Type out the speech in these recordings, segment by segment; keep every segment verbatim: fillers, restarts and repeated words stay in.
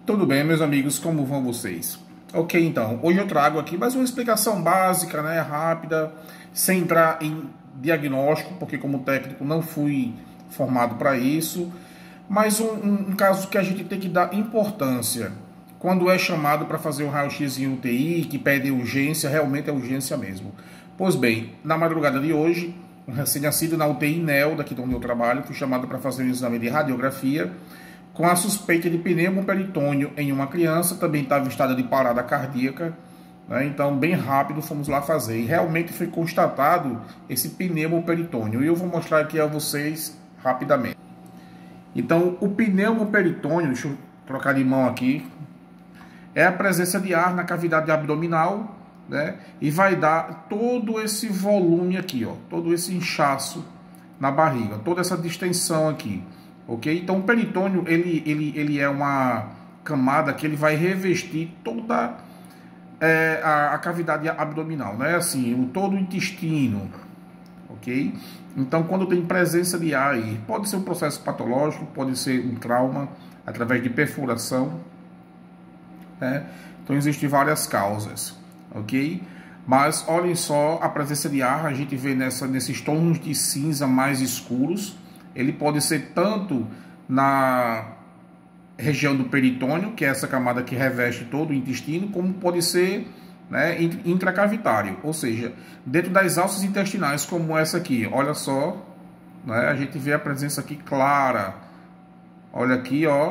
Tudo bem, meus amigos, como vão vocês? Ok, então, hoje eu trago aqui mais uma explicação básica, né, rápida, sem entrar em diagnóstico, porque como técnico não fui formado para isso, mas um, um, um caso que a gente tem que dar importância. Quando é chamado para fazer um raio-x em U T I, que pede urgência, realmente é urgência mesmo. Pois bem, na madrugada de hoje, um recém-nascido na U T I N E L, daqui de onde eu trabalho, fui chamado para fazer um exame de radiografia, com a suspeita de pneumoperitônio em uma criança, também estava em estado de parada cardíaca, né? Então bem rápido fomos lá fazer, e realmente foi constatado esse pneumoperitônio, e eu vou mostrar aqui a vocês rapidamente. Então o pneumoperitônio, deixa eu trocar de mão aqui, é a presença de ar na cavidade abdominal, né? E vai dar todo esse volume aqui, ó, todo esse inchaço na barriga, toda essa distensão aqui. Ok? Então o peritônio ele, ele, ele é uma camada que ele vai revestir toda é, a, a cavidade abdominal, né? Assim, o, todo o intestino, ok? Então quando tem presença de ar aí, pode ser um processo patológico, pode ser um trauma através de perfuração, né? Então existem várias causas, ok? Mas olhem só a presença de ar, a gente vê nessa, nesses tons de cinza mais escuros. Ele pode ser tanto na região do peritônio, que é essa camada que reveste todo o intestino, como pode ser, né, intracavitário, ou seja, dentro das alças intestinais, como essa aqui. Olha só, né, a gente vê a presença aqui clara. Olha aqui, ó.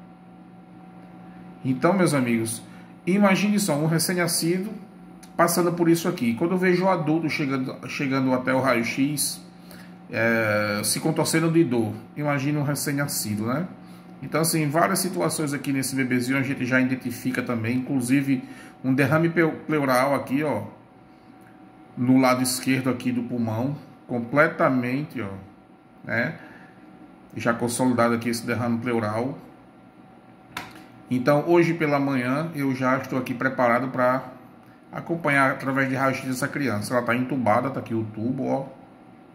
Então, meus amigos, imagine só um recém-nascido passando por isso aqui. Quando eu vejo o adulto chegando, chegando até o raio-x, É, se contorcendo de dor, imagina um recém-nascido, né? Então, assim, várias situações aqui nesse bebezinho a gente já identifica também, inclusive um derrame pleural aqui, ó, no lado esquerdo aqui do pulmão, completamente, ó, né? Já consolidado aqui esse derrame pleural. Então, hoje pela manhã, eu já estou aqui preparado para acompanhar através de raio-x essa criança. Ela está entubada, tá aqui o tubo, ó.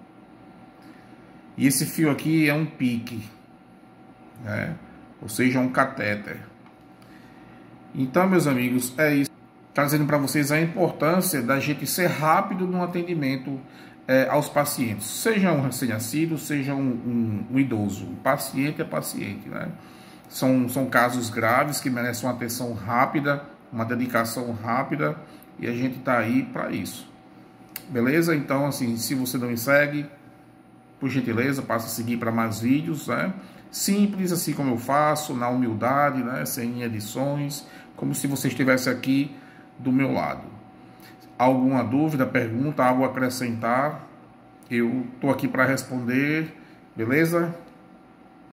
E esse fio aqui é um pique, né? Ou seja, um catéter. Então, meus amigos, é isso. Trazendo para vocês a importância da gente ser rápido no atendimento é, aos pacientes. Seja um recém-nascido, seja um, um, um idoso. O paciente é paciente, né? São, são casos graves que merecem uma atenção rápida, uma dedicação rápida. E a gente está aí para isso. Beleza? Então, assim, se você não me segue, por gentileza, passe a seguir para mais vídeos, né? Simples, assim como eu faço, na humildade, né? Sem edições, como se você estivesse aqui do meu lado. Alguma dúvida, pergunta, algo a acrescentar, eu estou aqui para responder, beleza?